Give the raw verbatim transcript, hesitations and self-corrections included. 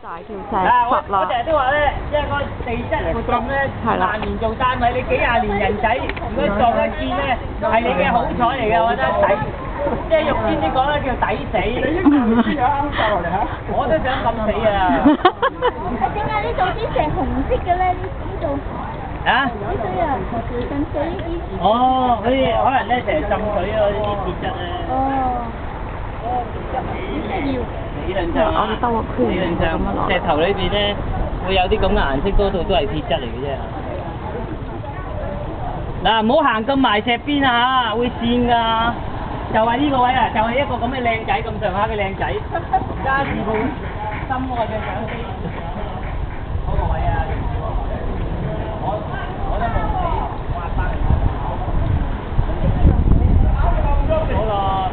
大條石啊！我實啦我成日都話咧，因為個地質活動咧， 係啦萬年做單位，你幾廿年人仔，如果撞一見咧，係你嘅好彩嚟嘅，我覺得抵，即係肉酸啲講咧叫抵死。我都想咁死啊！ 點解呢度啲石紅色嘅咧？呢度啊？ 呢水啊，浸水呢啲。 哦，嗰啲可能咧成日浸水咯，呢啲鐵質咧。 哦。要。 理論上啊，理論上石頭裏邊咧會有啲咁嘅顏色，多數都係鐵質嚟嘅啫。嗱，唔好行咁埋石邊啊嚇，會跣㗎。就係呢個位啊，就係一個咁嘅靚仔咁上下嘅靚仔，揸住部心愛嘅相機，嗰個位啊，我我都冇死，挖翻嚟。好啦。